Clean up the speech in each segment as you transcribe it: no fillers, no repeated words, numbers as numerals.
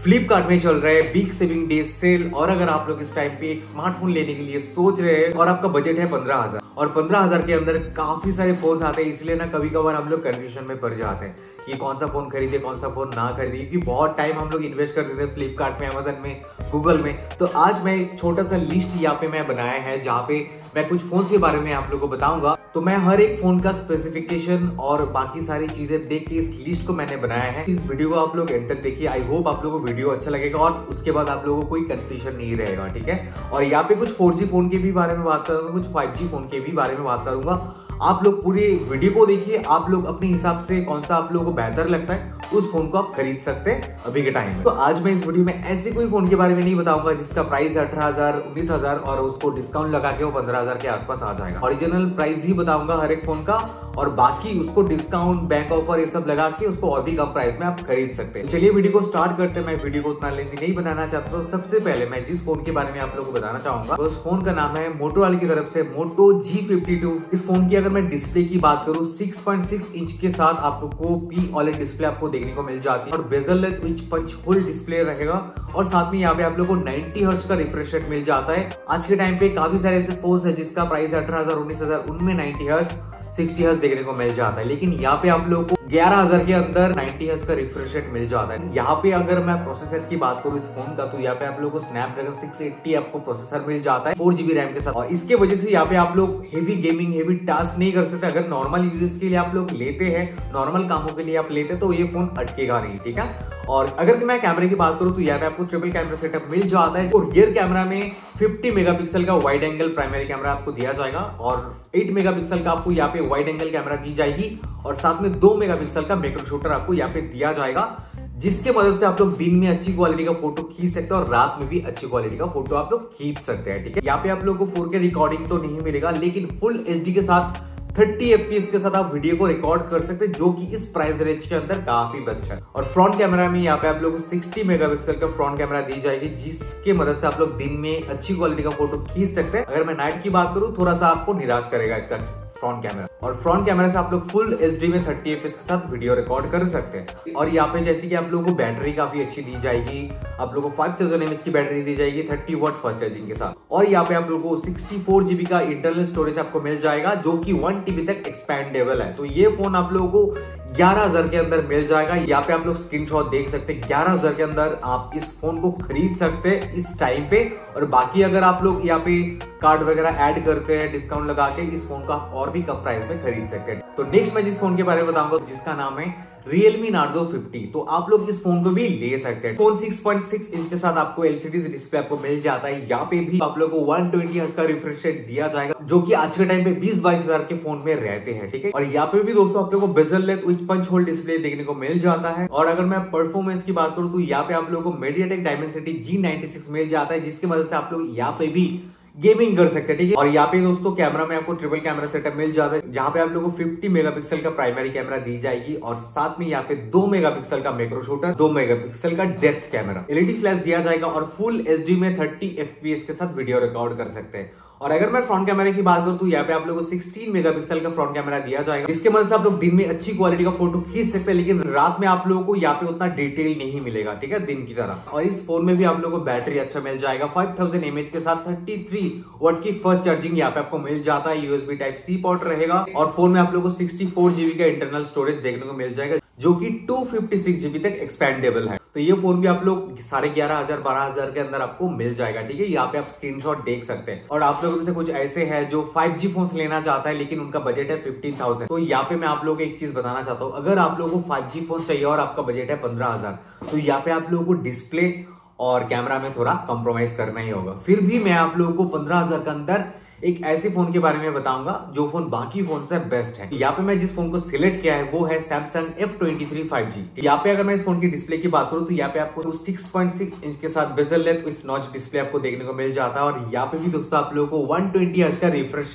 फ्लिपकार्ट में चल रहा है बिग सेविंग डे सेल। और अगर आप लोग इस टाइम पे एक स्मार्टफोन लेने के लिए सोच रहे हैं और आपका बजट है 15,000 और 15,000 के अंदर काफी सारे फोन आते हैं, इसलिए ना कभी कभार हम लोग कंफ्यूजन में पड़ जाते हैं कि कौन सा फोन खरीदे कौन सा फोन ना खरीदे, क्योंकि बहुत टाइम हम लोग इन्वेस्ट कर देते हैं फ्लिपकार्ट में, अमेजन में, गूगल में। तो आज मैं एक छोटा सा लिस्ट यहाँ पे मैं बनाया है जहाँ पे मैं कुछ फोन के बारे में आप लोगों को बताऊंगा। तो मैं हर एक फोन का स्पेसिफिकेशन और बाकी सारी चीजें देख के इस लिस्ट को मैंने बनाया है। इस वीडियो को आप लोग एंड तक देखिए। आई होप आप लोगों को वीडियो अच्छा लगेगा और उसके बाद आप लोगों को कोई कंफ्यूजन नहीं रहेगा, ठीक है। और यहाँ पे कुछ 4G फोन के भी बारे में बात करूंगा, कुछ 5G फोन के भी बारे में बात करूंगा। आप लोग पूरे वीडियो को देखिए, आप लोग अपने हिसाब से कौन सा आप लोगों को बेहतर लगता है उस फोन को आप खरीद सकते हैं अभी के टाइम में। तो आज मैं इस वीडियो में ऐसे कोई फोन के बारे में नहीं बताऊंगा जिसका प्राइस 18,000 19,000 और उसको डिस्काउंट लगा के वो 15,000 के आसपास आ जाएगा। ओरिजिनल प्राइस ही बताऊंगा हर एक फोन का, और बाकी उसको डिस्काउंट, बैंक ऑफर ये सब लगा के उसको और भी कम प्राइस में आप खरीद सकते हैं। तो चलिए वीडियो को स्टार्ट करते हैं। मैं वीडियो को उतना लेंथी नहीं बनाना चाहता। तो सबसे पहले मैं जिस फोन के बारे में आप लोगों को बताना चाहूंगा उस फोन का नाम है मोटोरोला की तरफ से मोटो G52। इस फोन की अगर मैं डिस्प्ले की बात करूं 6.6 इंच के साथ आपको पी OLED डिस्प्ले आपको देखने को मिल जाती है और bezel which punch hole display रहेगा। और साथ में यहाँ पे आप लोगों को 90 हर्ट्ज का रिफ्रेश रेट मिल जाता है। आज के टाइम पे काफी सारे ऐसे फोन है जिसका प्राइस 18,000 19,000 उनमें 90 हर्ट्ज 60 हर्ट्ज देखने को मिल जाता है, लेकिन यहाँ पे आप लोगों को 11,000 के अंदर 90 हर्ट्ज का रिफ्रेश रेट मिल जाता है। यहाँ पे अगर मैं प्रोसेसर की बात करूँ इस फोन का, तो यहाँ पे आप लोगों को स्नैपड्रैगन 680 आपको प्रोसेसर मिल जाता है 4GB रैम के साथ। और इसके वजह से यहाँ पे आप लोग हेवी गेमिंग, हेवी टास्क नहीं कर सकते। अगर नॉर्मल यूजेस के लिए आप लोग लेते हैं, नॉर्मल कामों के लिए आप लेते हैं, तो ये फोन अटकेगा नहीं, ठीक है। और अगर मैं कैमरे की बात करूं तो यहाँ पे आपको ट्रिपल कैमरा सेटअप मिल जाता है। और रियर कैमरा में 50 मेगापिक्सल का वाइड एंगल प्राइमरी कैमरा आपको दिया जाएगा और 8 मेगापिक्सल का आपको यहाँ पे वाइड एंगल कैमरा दी जाएगी और साथ में 2 मेगापिक्सल का मैक्रो शूटर आपको यहाँ पे दिया जाएगा, जिसके मदद से आप लोग दिन में अच्छी क्वालिटी का फोटो खींच सकते हैं और रात में भी अच्छी क्वालिटी का फोटो आप लोग खींच सकते हैं, ठीक है। यहाँ पे आप लोग को 4K रिकॉर्डिंग तो नहीं मिलेगा, लेकिन फुल HD के साथ 30 FPS के साथ आप वीडियो को रिकॉर्ड कर सकते हैं, जो कि इस प्राइस रेंज के अंदर काफी बेस्ट है। और फ्रंट कैमरा में यहाँ पे आप लोगों को 60 मेगापिक्सल का फ्रंट कैमरा दी जाएगी, जिसके मदद से आप लोग दिन में अच्छी क्वालिटी का फोटो खींच सकते हैं। अगर मैं नाइट की बात करूं थोड़ा सा आपको निराश करेगा इसका फ्रंट कैमरा। और फ्रंट कैमरा से आप लोग फुल HD में 30 FPS के साथ वीडियो रिकॉर्ड कर सकते हैं। और यहाँ पे जैसे कि आप लोगों को बैटरी काफी अच्छी दी जाएगी, आप लोगों को 5000 mAh की बैटरी दी जाएगी 30 वाट फास्ट चार्जिंग के साथ। और यहाँ पे आप लोगों को 64GB का इंटरनल स्टोरेज आपको मिल जाएगा, जो कि 1 TB तक एक्सपेंडेबल है। तो ये फोन आप लोगों को 11,000 के अंदर मिल जाएगा। यहाँ पे आप लोग स्क्रीनशॉट देख सकते हैं, 11,000 के अंदर आप इस फोन को खरीद सकते हैं इस टाइम पे। और बाकी अगर आप लोग यहाँ पे कार्ड वगैरह ऐड करते हैं डिस्काउंट लगा के, इस फोन को आप और भी कम प्राइस में खरीद सकते हैं। तो नेक्स्ट मैं जिस फोन के बारे में बताऊंगा जिसका नाम है Realme Narzo 50। तो आप लोग इस फोन को भी ले सकते हैं। फोन 6.6 इंच के साथ आपको LCD डिस्प्ले आपको मिल जाता है। यहाँ पे भी आप लोगों को 120 हर्ट्ज का रिफ्रेश रेट दिया जाएगा, जो कि आज के टाइम पे 20-22 हजार के फोन में रहते हैं, ठीक है। और यहाँ पे भी दोस्तों आप लोगों को bezel which punch hole display देखने को मिल जाता है। और अगर मैं परफॉर्मेंस की बात करूं तो यहाँ पे आप लोगों को MediaTek Dimensity G96 मिल जाता है, जिसकी मदद से आप लोग यहाँ पे भी गेमिंग कर सकते हैं, ठीक है। और यहाँ पे दोस्तों कैमरा में आपको ट्रिपल कैमरा सेटअप मिल जाता है, जहाँ पे आप लोगों को 50 मेगापिक्सल का प्राइमरी कैमरा दी जाएगी और साथ में यहाँ पे 2 मेगापिक्सल का मैक्रो शूटर, 2 मेगापिक्सल का डेप्थ कैमरा, LED फ्लैश दिया जाएगा और फुल HD में 30 FPS के साथ वीडियो रिकॉर्ड कर सकते हैं। और अगर मैं फ्रंट कैमरे की बात करूं तो यहाँ पे आप लोगों को 16 मेगापिक्सल का फ्रंट कैमरा दिया जाएगा, जिसके मदद से आप लोग दिन में अच्छी क्वालिटी का फोटो खींच सकते हैं, लेकिन रात में आप लोगों को यहाँ पे उतना डिटेल नहीं मिलेगा, ठीक है, दिन की तरह। और इस फोन में भी आप लोगों को बैटरी अच्छा मिल जाएगा 5000 mAh के साथ 33 वाट की फास्ट चार्जिंग यहाँ पे आपको मिल जाता है। USB Type-C पोर्ट रहेगा और फोन में आप लोगों को 64GB का इंटरनल स्टोरेज देखने को मिल जाएगा, जो कि 256GB तक एक्सपेंडेबल है। तो ये फोन भी आप लोग 11,500 12,000 के अंदर आपको मिल जाएगा, ठीक है। यहाँ पे आप स्क्रीनशॉट देख सकते हैं। और आप लोगों में से कुछ ऐसे हैं जो 5G फोन लेना चाहता है, लेकिन उनका बजट है 15,000। तो यहाँ पे मैं आप लोगों को एक चीज बताना चाहता हूँ, अगर आप लोगों को 5G फोन चाहिए और आपका बजट है 15,000, तो यहाँ पे आप लोगों को डिस्प्ले और कैमरा में थोड़ा कॉम्प्रोमाइज करना ही होगा। फिर भी मैं आप लोगों को 15,000 के अंदर एक ऐसे फोन के बारे में बताऊंगा जो फोन बाकी फोन से बेस्ट है। यहाँ पे मैं जिस फोन को सिलेक्ट किया है वो है Samsung F23 5G। यहाँ पे अगर मैं इस फोन की डिस्प्ले की बात करूं तो यहाँ पे आपको 6.6 इंच के साथ बेजल विथ नॉच डिस्प्ले आपको देखने को मिल जाता है। और यहाँ पे भी दोस्तों आप लोगों को 120 हर्ट्ज का रिफ्रेश रेट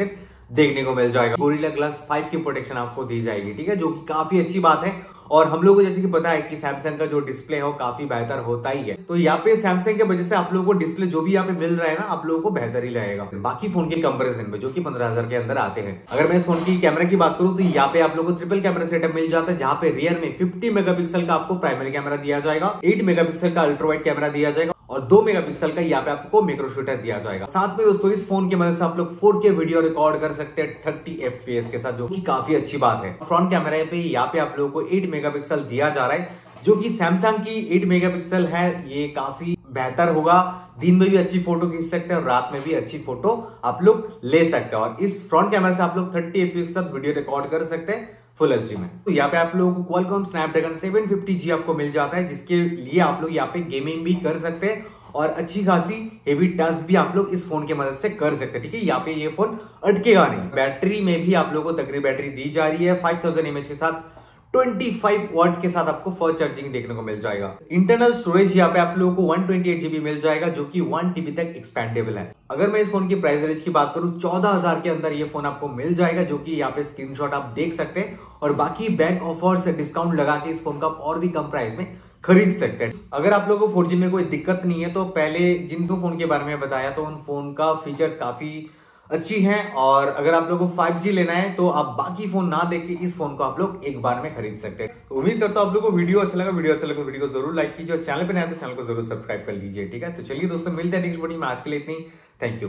देखने को मिल जाएगा। गोरिल्ला ग्लास 5 की प्रोटेक्शन आपको दी जाएगी, ठीक है, जो कि काफी अच्छी बात है। और हम लोगों को जैसे कि पता है कि सैमसंग का जो डिस्प्ले है वो काफी बेहतर होता ही है, तो यहाँ पे सैमसंग के वजह से आप लोगों को डिस्प्ले जो भी यहाँ पे मिल रहा है ना, आप लोगों को बेहतर ही लगेगा बाकी फोन के कंपैरिजन में, जो कि 15,000 के अंदर आते हैं। अगर मैं इस फोन की कैमरा की बात करूं तो यहाँ पे आप लोगों को ट्रिपल कैमरा सेटअप मिल जाता है, जहां पे रियर में 50 मेगापिक्सल का आपको प्राइमरी कैमरा दिया जाएगा, 8 मेगापिक्सल का अल्ट्रा वाइड कैमरा दिया जाएगा और 2 मेगापिक्सल का यहाँ पे आपको मैक्रो शूटर दिया जाएगा। साथ में दोस्तों इस फोन की मदद से आप लोग 4K वीडियो रिकॉर्ड कर सकते हैं 30 FPS के साथ, जो कि काफी अच्छी बात है। फ्रंट कैमरा पे यहाँ पे आप लोगों को 8 मेगापिक्सल दिया जा रहा है, जो कि सैमसंग की 8 मेगापिक्सल है, ये काफी बेहतर होगा। दिन में भी अच्छी फोटो खींच सकते हैं और रात में भी अच्छी फोटो आप लोग ले सकते हैं। और इस फ्रंट कैमरा से आप लोग 30 FPS के साथ वीडियो रिकॉर्ड कर सकते हैं फुल एचडी में। तो यहाँ पे आप लोगों को क्वालकॉम स्नैपड्रैगन 750G आपको मिल जाता है, जिसके लिए आप लोग यहाँ पे गेमिंग भी कर सकते हैं और अच्छी खासी हेवी टास्क भी आप लोग इस फोन की मदद से कर सकते हैं, ठीक है। यहाँ पे ये फोन अटकेगा नहीं। बैटरी में भी आप लोगों को तगड़ी बैटरी दी जा रही है 5000 mAh के साथ, 25 वॉट के साथ आपको फास्ट चार्जिंग देखने को मिल जाएगा। इंटरनल स्टोरेज यहाँ पे आप लोगों को 128 GB मिल जाएगा, जो कि 1 TB तक एक्सपेंडेबल है। अगर मैं इस फोन की प्राइस रेंज की बात करूं 14,000 के अंदर ये फोन आपको मिल जाएगा, जो कि यहाँ पे स्क्रीनशॉट आप देख सकते हैं। और बाकी बैंक ऑफर से डिस्काउंट लगा के इस फोन का और भी कम प्राइस में खरीद सकते हैं। अगर आप लोगों को 4G में कोई दिक्कत नहीं है तो पहले जिन दो फोन के बारे में बताया, तो उन फोन का फीचर्स काफी अच्छी हैं। और अगर आप लोगों को 5G लेना है तो आप बाकी फोन ना देख के इस फोन को आप लोग एक बार में खरीद सकते हैं। तो उम्मीद करता हूं आप लोगों को वीडियो अच्छा लगा। वीडियो को जरूर लाइक कीजिए और चैनल पे नया है तो चैनल को जरूर सब्सक्राइब कर लीजिए, ठीक है। तो चलिए दोस्तों, मिलते हैं नेक्स्ट वीडियो में। आज के लिए इतनी, थैंक यू।